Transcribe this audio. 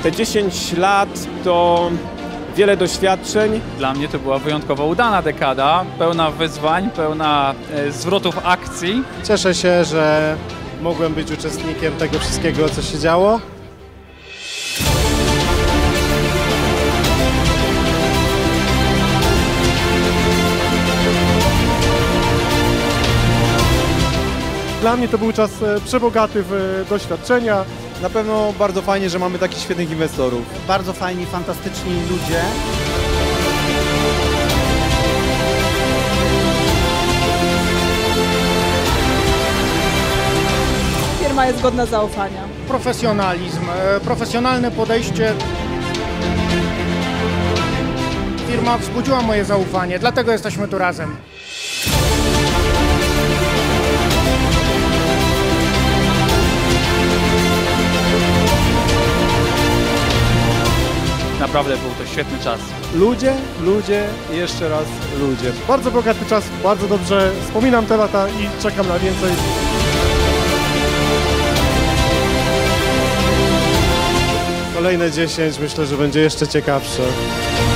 Te 10 lat to wiele doświadczeń. Dla mnie to była wyjątkowo udana dekada, pełna wyzwań, pełna zwrotów akcji. Cieszę się, że mogłem być uczestnikiem tego wszystkiego, co się działo. Dla mnie to był czas przebogaty w doświadczenia. Na pewno bardzo fajnie, że mamy takich świetnych inwestorów. Bardzo fajni, fantastyczni ludzie. Firma jest godna zaufania. Profesjonalizm, profesjonalne podejście. Firma wzbudziła moje zaufanie, dlatego jesteśmy tu razem. Naprawdę był to świetny czas. Ludzie i jeszcze raz ludzie. Bardzo bogaty czas, bardzo dobrze wspominam te lata i czekam na więcej. Kolejne 10 myślę, że będzie jeszcze ciekawsze.